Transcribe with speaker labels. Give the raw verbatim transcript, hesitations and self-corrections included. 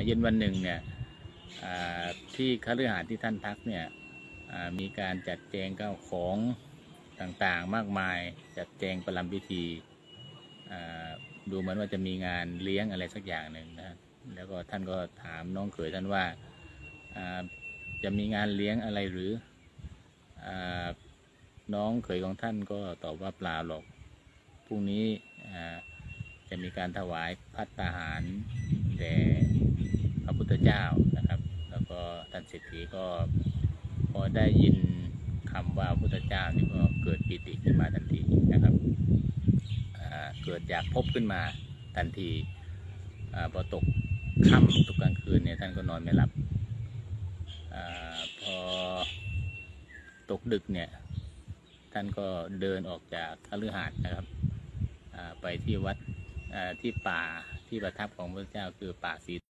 Speaker 1: เย็นวันหนึ่งเนี่ยที่คฤหาสน์ที่ท่านพักเนี่ยมีการจัดแจงข้าวของต่างๆมากมายจัดแจงประลัมพิธีดูเหมือนว่าจะมีงานเลี้ยงอะไรสักอย่างหนึ่งนะแล้วก็ท่านก็ถามน้องเขยท่านว่าจะมีงานเลี้ยงอะไรหรือน้องเขยของท่านก็ตอบว่าเปล่าหรอกพรุ่งนี้จะมีการถวายภัตตาหารแด่พระพุทธเจ้านะครับแล้วก็ท่านเศรษฐีก็พอได้ยินคำว่าพระพุทธเจ้านี่ก็เกิดปิติขึ้นมาทันทีนะครับเกิดอยากพบขึ้นมาทันทีพอตกค่ำตกกลางคืนเนี่ยท่านก็นอนไม่หลับอพอตกดึกเนี่ยท่านก็เดินออกจากคฤหาสน์นะครับไปที่วัดที่ป่าที่ประทับของพระเจ้าคือป่าศรี